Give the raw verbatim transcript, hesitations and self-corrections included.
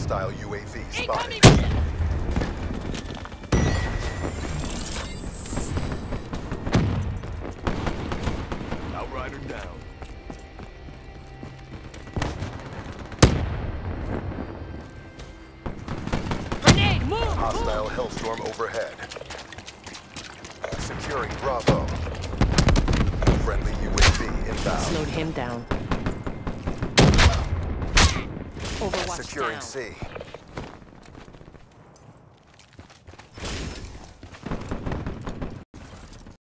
Hostile U A V spotted. Outrider down. Grenade, move! Hostile move. Hellstorm overhead. Securing Bravo. Friendly U A V inbound. Slowed him down. Overwatch Securing down. C.